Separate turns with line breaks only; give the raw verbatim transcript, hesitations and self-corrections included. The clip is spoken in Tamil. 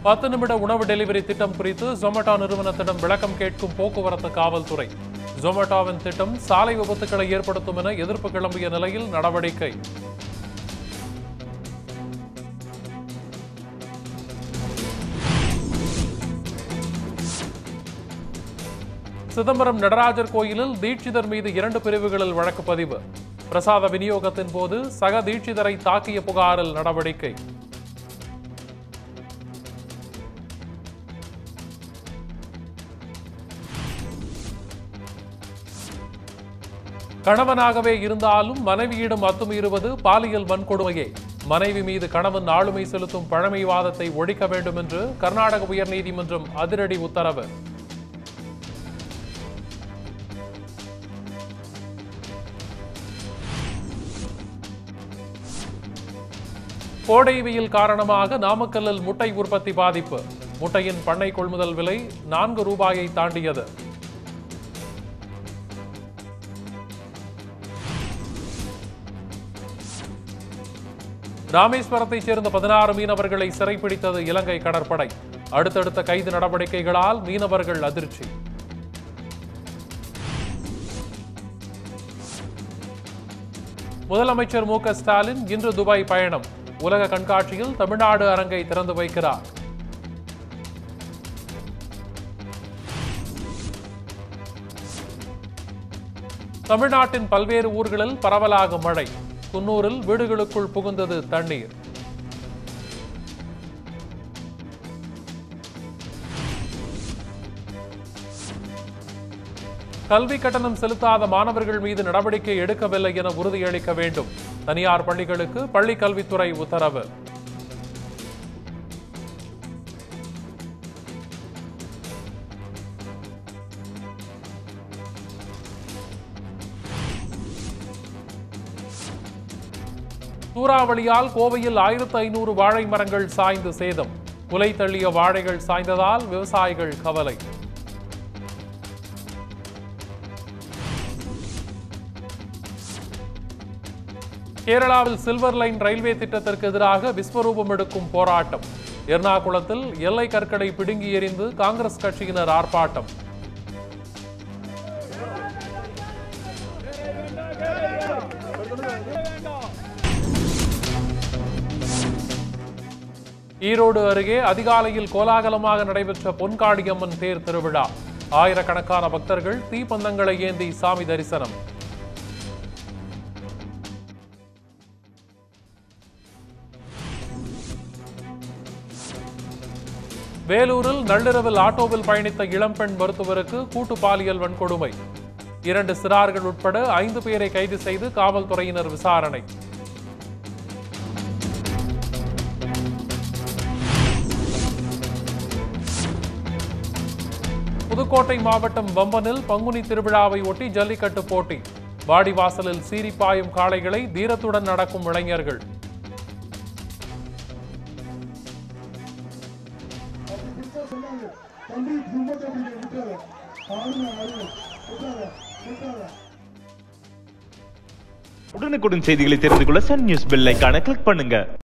பத்து நிமிட உணவு டெலிவரி திட்டம் குறித்து ஜொமேட்டோ நிறுவனத்திடம் விளக்கம் கேட்கும் போக்குவரத்து காவல்துறை. ஜொமேட்டோவின் திட்டம் சாலை விபத்துக்களை ஏற்படுத்தும் என எதிர்ப்பு கிளம்பிய நிலையில் நடவடிக்கை. சிதம்பரம் நடராஜர் கோயிலில் தீட்சிதர் மீது இரண்டு பிரிவுகளில் வழக்கு பதிவு. பிரசாத விநியோகத்தின் போது சக தீட்சிதரை தாக்கிய புகாரில் நடவடிக்கை. கணவனாகவே இருந்தாலும் மனைவியிடம் அத்துமீறுவது பாலியல் வன்கொடுமையே. மனைவி மீது கணவன் ஆளுமை செலுத்தும் பழமைவாதத்தை ஒழிக்க வேண்டும் என்று கர்நாடக உயர்நீதிமன்றம் அதிரடி உத்தரவு. கோடை வெயில் காரணமாக நாமக்கல்லில் முட்டை உற்பத்தி பாதிப்பு. முட்டையின் பண்ணை கொள்முதல் விலை நான்கு ரூபாயை தாண்டியது. ராமேஸ்வரத்தைச் சேர்ந்த பதினாறு மீனவர்களை சிறைப்பிடித்தது இலங்கை கடற்படை. அடுத்தடுத்த கைது நடவடிக்கைகளால் மீனவர்கள் அதிர்ச்சி. முதலமைச்சர் மு க ஸ்டாலின் இன்று துபாய் பயணம். உலக கண்காட்சியில் தமிழ்நாடு அரங்கை திறந்து வைக்கிறார். தமிழ்நாட்டின் பல்வேறு ஊர்களில் பரவலாக மழை. குன்னூரில் வீடுகளுக்குள் புகுந்தது தண்ணீர். கல்வி கட்டணம் செலுத்தாத மாணவர்கள் மீது நடவடிக்கை எடுக்கவில்லை என உறுதியளிக்க வேண்டும். தனியார் பள்ளிகளுக்கு பள்ளி கல்வித்துறை உத்தரவு. சூறாவளியால் கோவையில் ஆயிரத்து ஐநூறு வாழை மரங்கள் சாய்ந்து சேதம். குலை தள்ளிய வாழைகள் சாய்ந்ததால் விவசாயிகள் கவலை. கேரளாவில் சில்வர் லைன் ரயில்வே திட்டத்திற்கு எதிராக விஸ்வரூபம் எடுக்கும் போராட்டம். எர்ணாகுளத்தில் எல்லை கற்களை பிடுங்கி எறிந்து காங்கிரஸ் கட்சியினர் ஆர்ப்பாட்டம். ஈரோடு அருகே அதிகாலையில் கோலாகலமாக நடைபெற்ற பொன்காடியம்மன் தேர் திருவிழா. ஆயிரக்கணக்கான பக்தர்கள் தீப்பந்தங்களை ஏந்தி சாமி தரிசனம். வேலூரில் நள்ளிரவில் ஆட்டோவில் பயணித்த இளம்பெண் மருத்துவருக்கு கூட்டு பாலியல் வன்கொடுமை. இரண்டு சிறார்கள் உட்பட ஐந்து பேரை கைது செய்து காவல்துறையினர் விசாரணை. புதுக்கோட்டை மாவட்டம் வம்பனில் பங்குனி திருவிழாவை ஒட்டி ஜல்லிக்கட்டு போட்டி. வாடிவாசலில் சீரிப்பாயும் காளைகளை தீரத்துடன் நடக்கும் இளைஞர்கள்.
உடனுக்குடன் செய்திகளை தெரிந்து கொள்ள சன் நியூஸ் பெல் ஐகானை கிளிக் பண்ணுங்க.